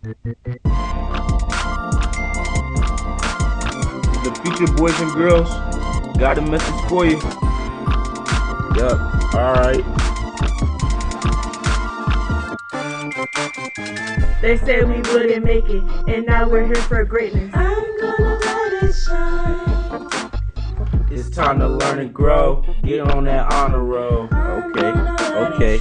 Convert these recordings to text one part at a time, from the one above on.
The Future Boys and Girls got a message for you. Yup, alright. They said we wouldn't make it, and now we're here for greatness. I'm gonna let it shine. It's time to learn and grow. Get on that honor roll. Okay.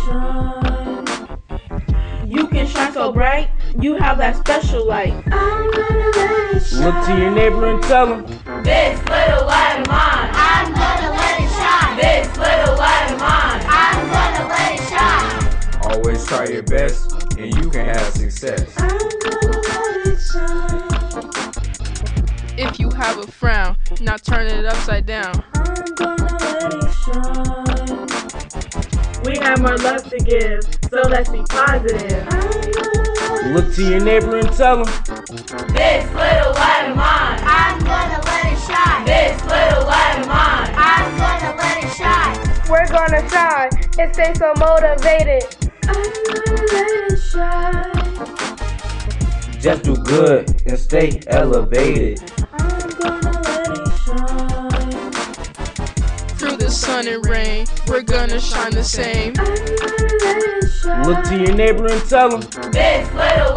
You can shine so bright, you have that special light. I'm gonna let it shine. Look to your neighbor and tell him, this little light of mine, I'm gonna let it shine. This little light of mine, I'm gonna let it shine. always try your best and you can have success. I'm gonna let it shine. If you have a frown, now turn it upside down. I'm gonna let it shine. We have more love to give, so let's be positive. Look to your neighbor and tell him, this little light of mine, I'm gonna let it shine. This little light of mine, I'm gonna let it shine. We're gonna shine and stay so motivated. I'm gonna let it shine. just do good and stay elevated. I'm gonna let it shine. Through the sun and rain, we're gonna shine the same. I'm gonna let it shine. Look to your neighbor and tell him, this little